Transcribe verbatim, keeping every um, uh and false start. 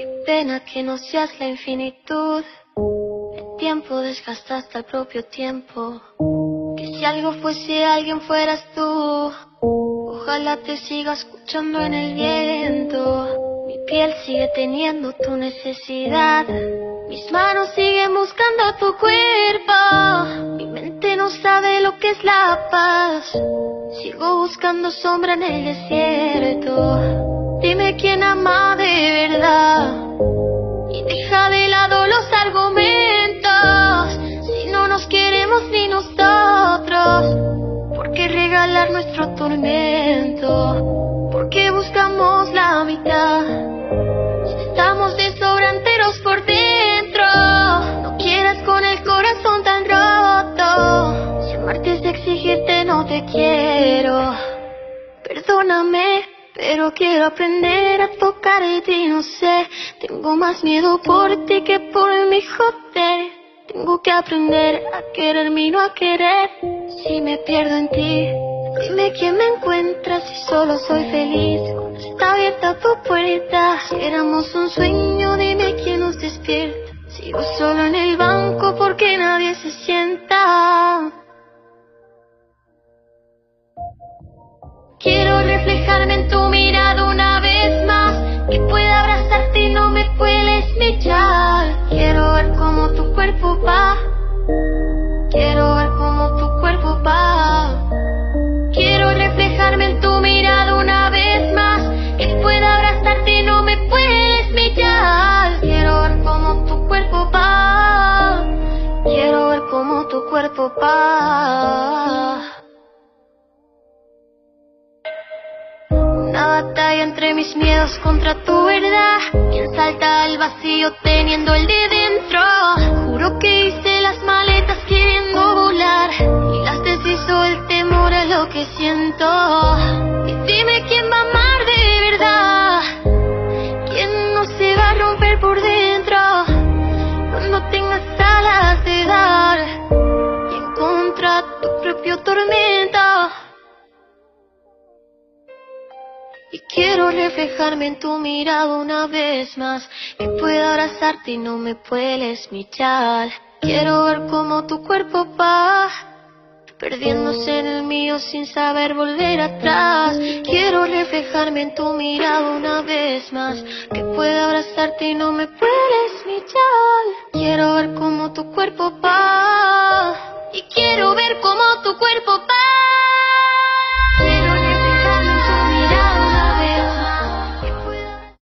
Qué pena que no seas la infinitud. El tiempo desgasta hasta el propio tiempo. Que si algo fuese alguien fueras tú. Ojalá te siga escuchando en el viento. Mi piel sigue teniendo tu necesidad. Mis manos siguen buscando tu cuerpo. Mi mente no sabe lo que es la paz. Sigo buscando sombra en el desierto. Dime quién ama de verdad. Y deja de lado los argumentos. Si no nos queremos ni nosotros, ¿por qué regalar nuestro tormento? ¿Por qué buscamos la mitad? Si estamos desobranteros por dentro. No quieras con el corazón tan roto. Si amarte es exigirte, no te quiero. Perdóname, pero quiero aprender a tocarte y no sé. Tengo más miedo por ti que por mi joder. Tengo que aprender a quererme y no a querer. Si me pierdo en ti, dime quién me encuentra. Si solo soy feliz cuando está abierta tu puerta. Si éramos un sueño, dime quién nos despierta. Sigo solo en el banco porque nadie se sienta. Quiero reflejarme en tu mirada una vez más. Que pueda abrazarte y no me puedes mirar. Quiero ver cómo tu cuerpo va. Quiero ver cómo tu cuerpo va. Quiero reflejarme en tu mirada una vez más. Que pueda abrazarte y no me puedes mirar. Quiero ver cómo tu cuerpo va. Quiero ver cómo tu cuerpo va. Una batalla entre mis miedos contra tu verdad. Quien salta al vacío teniendo el de dentro. Juro que hice las maletas queriendo volar. Y las deshizo el temor a lo que siento. Y dime quién va a amar de verdad. Quién no se va a romper por dentro. Cuando tengas alas de dar. Y en contra tu propio tormento. Y quiero reflejarme en tu mirada una vez más. Que pueda abrazarte y no me puedes mirar. Quiero ver cómo tu cuerpo va. Perdiéndose en el mío sin saber volver atrás. Quiero reflejarme en tu mirada una vez más. Que pueda abrazarte y no me puedes mirar. Quiero ver cómo tu cuerpo va. Y quiero ver cómo tu cuerpo va.